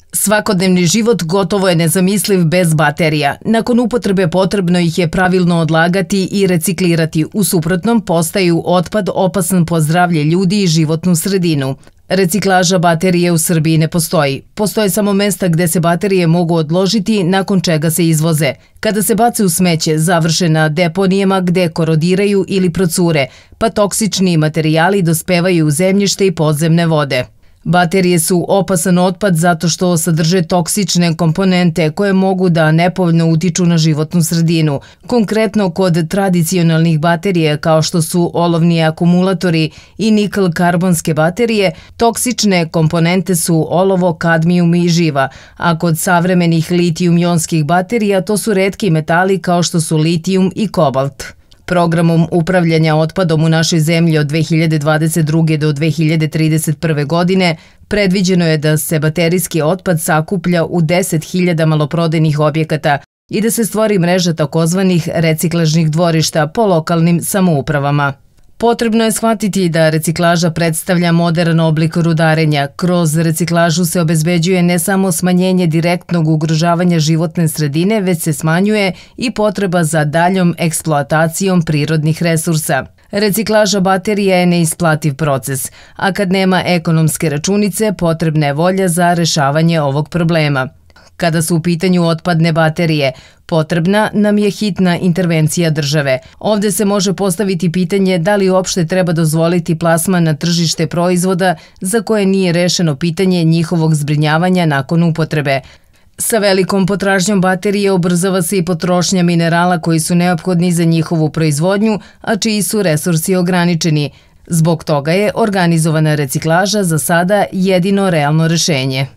Svakodnevni život gotovo je nezamisliv bez baterija. Nakon upotrebe potrebno ih je pravilno odlagati i reciklirati, u suprotnom postaju otpad opasan po zdravlje ljudi i životnu sredinu. Reciklaža baterije u Srbiji ne postoji. Postoje samo mesta gde se baterije mogu odložiti, nakon čega se izvoze. Kada se bace u smeće, završe na deponijama gde korodiraju ili procure, pa toksični materijali dospevaju u zemljište i podzemne vode. Baterije su opasan otpad zato što sadrže toksične komponente koje mogu da nepovoljno utiču na životnu sredinu. Konkretno kod tradicionalnih baterija kao što su olovni akumulatori i nikl-karbonske baterije, toksične komponente su olovo, kadmijum i živa, a kod savremenih litijum-ionskih baterija to su retki metali kao što su litijum i kobalt. Programom upravljanja otpadom u našoj zemlji od 2022. do 2031. godine predviđeno je da se baterijski otpad sakuplja u 10.000 maloprodajnih objekata i da se stvori mreža takozvanih reciklažnih dvorišta po lokalnim samoupravama. Potrebno je shvatiti da reciklaža predstavlja moderan oblik rudarenja. Kroz reciklažu se obezbeđuje ne samo smanjenje direktnog ugrožavanja životne sredine, već se smanjuje i potreba za daljom eksploatacijom prirodnih resursa. Reciklaža baterija je neisplativ proces, a kad nema ekonomske računice, potrebna je volja za rešavanje ovog problema. Kada su u pitanju otpadne baterije, potrebna nam je hitna intervencija države. Ovde se može postaviti pitanje da li uopšte treba dozvoliti plasman na tržište proizvoda za koje nije rešeno pitanje njihovog zbrinjavanja nakon upotrebe. Sa velikom potražnjom baterije ubrzava se i potrošnja minerala koji su neophodni za njihovu proizvodnju, a čiji su resursi ograničeni. Zbog toga je organizovana reciklaža za sada jedino realno rešenje.